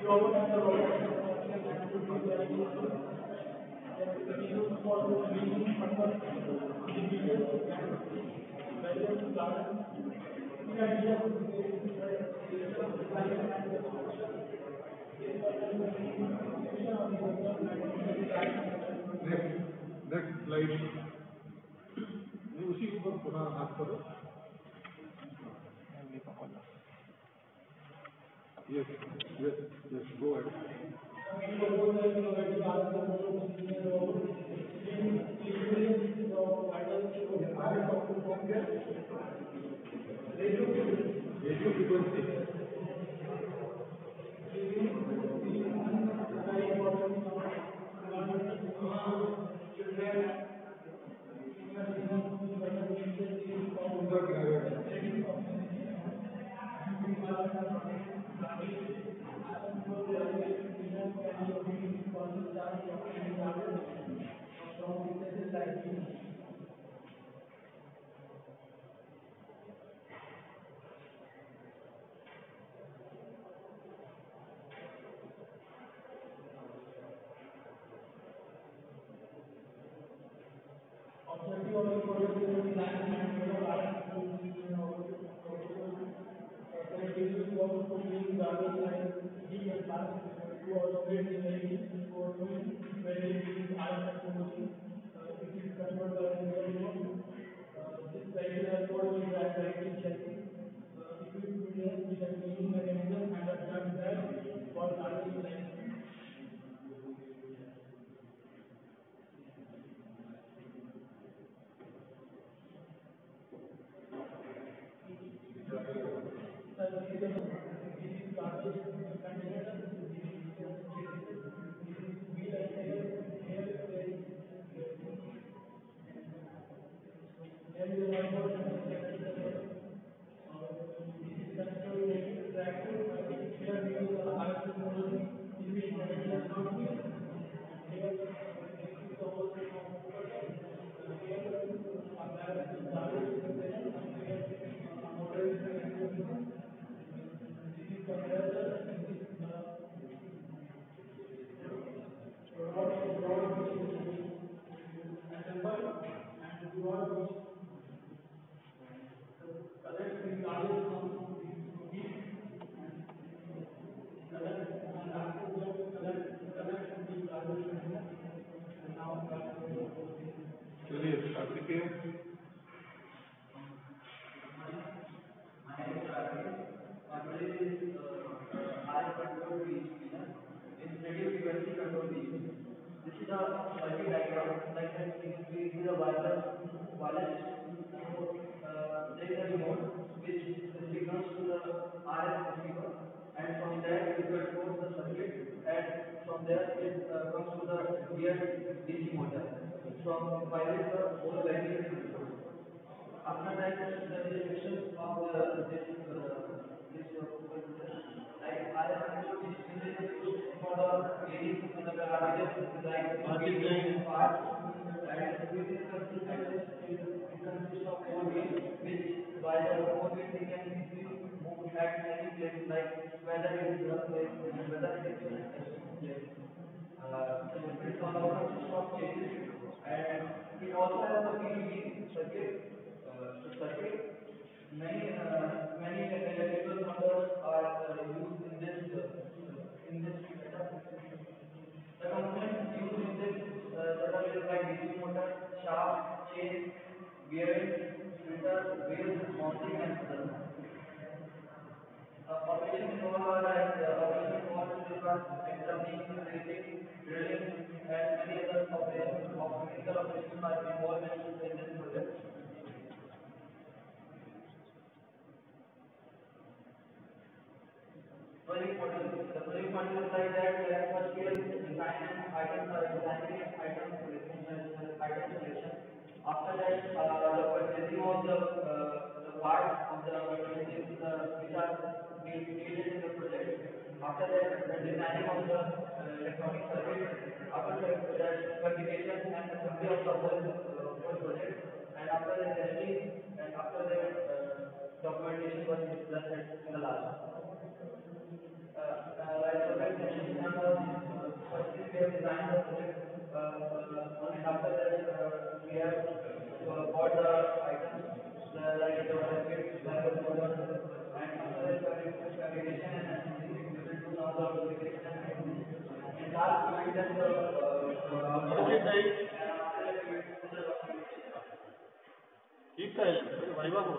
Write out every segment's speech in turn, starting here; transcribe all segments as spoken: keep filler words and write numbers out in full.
Next, next slide. ये उसी के ऊपर पुनः हाथ करो. Yes, yes, yes, go ahead. Radio frequency. चलिए Kartikeya. This is a circuit diagram. Like that, this is a wireless wireless remote. Uh, there is a remote which signals to the R F receiver, and from there it controls the circuit, and from there it uh, comes to the gear D C motor. From by which the whole battery is controlled. After that, the instructions of the this uh, this uh, like I have to this is used for the reading the parameters like Article part, and with this consistent it consists of four wheels which by the four wheels they can easily move at any place, like whether it is rough place and whether it is a place. Uh, so this all consists of changes, and it also has a P C B circuit. Uh, so circuit. Many uh, many electrical motors are uh, used in this uh, in this setup. The components used in this uh, setup is like D C motor, shaft, chain, bearing, filter, wheels, mounting, and others. Uh, operations involved are like uh, operations involved in like turning, racing, drilling, and many other operations of mechanical operations are involved in this project. Project model. The project model is like that. Like first we are designing items, uh, designing item selection, uh, item selection. After that, uh, the purchasing of the uh, the parts of the machines uh, which are need- needed in the project. After that, the designing of the uh, electronic circuit. After that, that fabrication and assembly of the whole uh, whole project. And after that, testing. And after that, uh, documentation was done at in the last. Uh, uh, like so that designed the project, uh, uh, and after that, uh, we have uh, bought the items, the, like the rackets, like the product, and after that, uh, validation and assembly, we will do now the application and assembly. And last, we will test the uh, uh, product, and after that, we will do the documentation. ठीक है viva हो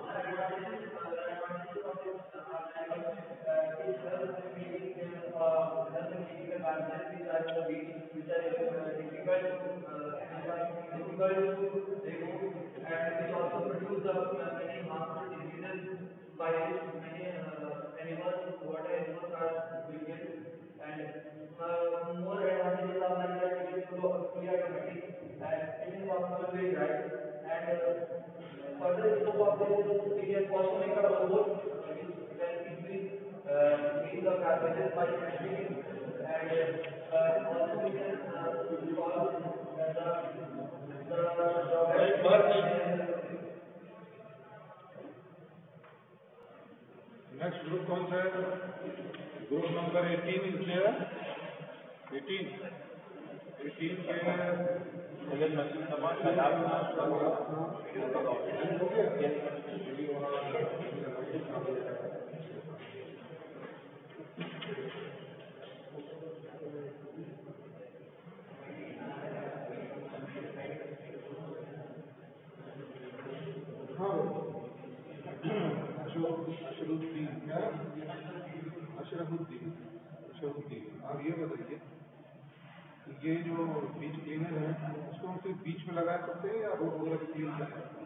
By many uh, animals, water animals are breeded, and uh, more advantages are like that it is fully automatic and it is also very dry. And uh, further scope of this is we can also make a robot uh, which can easily uh, clean the garbages by handling it, and uh, also we can uh, solve uh, the the drawbacks. Next group कौन सा है group number eighteen is there eighteen eighteen के अगर machine सामान का लाभ हो गया हाँ अशरुद्दीन क्या अशरफुद्दीन अशरफुद्दीन और ये बताइए ये जो बीच क्लीनर है उसको हम सिर्फ बीच में लगा सकते हैं या रोड वगैरह भी क्लीन कर सकते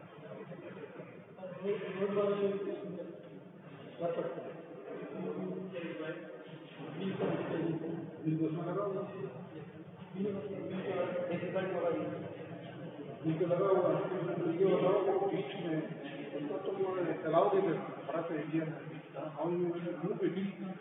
हैं बिल्कुल उसमें लगा हुआ नीचे लगा हुआ ये बताओ वो बीच में उसको तुम चलाओगे कैसे बड़ा सा एरिया है how you will move it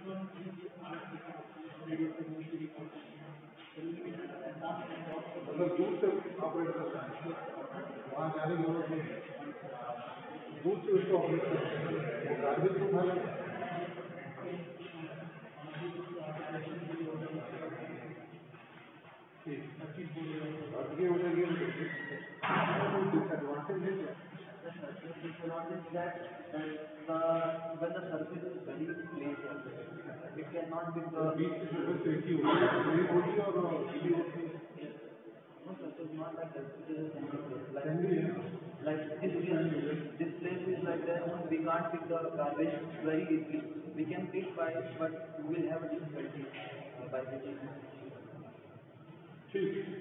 मतलब दूर से ऑपरेट करना है वहाँ जाने की जरूरत नहीं दूर से उसको ऑपरेट करना है वो गार्बेज को उठा लेना और ये हो जाएगी डिसएडवांटेज है Disadvantage that uh, the when the surface is very plain, it cannot be the बीच की सर्विस तो एक ही होगी मेरी होगी और गीली होगी no sir, it is not like that. It is a sandy place. Like ठंडी है like this place, this place is like that. We can't pick the garbage very easily. We can pick by, but we will have a difficulty uh, by picking. ठीक